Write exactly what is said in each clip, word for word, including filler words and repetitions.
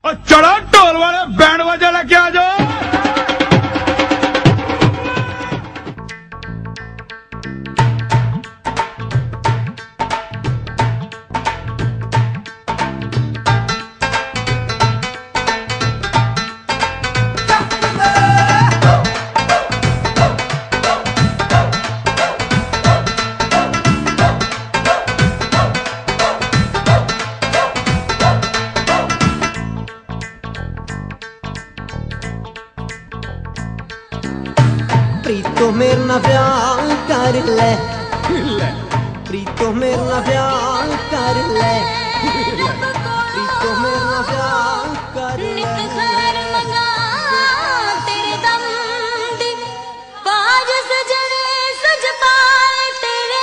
और चढ़ो ढोल वाले बैंड बजा लेके आ जाओ। प्रीतो मेरे ना प्यार कर ले, प्रीतो मेरे ना प्यार कर ले, प्रीतो मेरे ना प्यार कर ले। खैर मंगा तेरे दम दी बाज सजने सज पाए तेरे,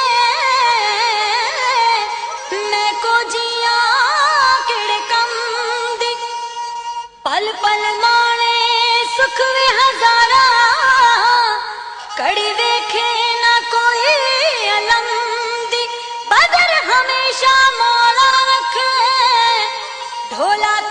मैं को जिया केड़े कम दी पल पल माने सुख वे हजारा कड़ी देखे ना कोई अलम दी बदर हमेशा मौला रखे ढोला